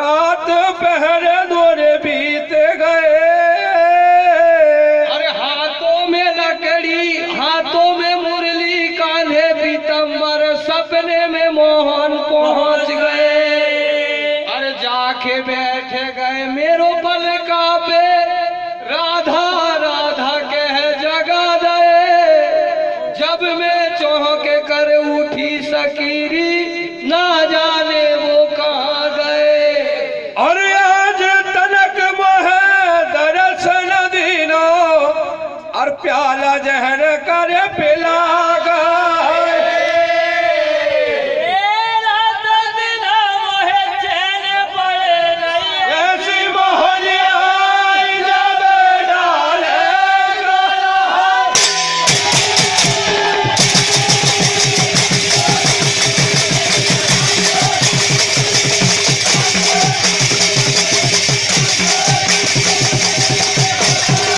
रात पहरे दोरे बीत गए। अरे हाथों में लकड़ी, हाथों में मुरली, कान्हे पीतम्बर, सपने में मोहन पहुंच गए। अरे जाके बैठ गए मेरो पलका पे, राधा राधा कह जगा दे। जब मैं चौंक कर उठी सकीरी, ना जाने वो कहाँ गए। और आज तनक मोहे दरस न दीनो, और प्याला जहर कर पिला।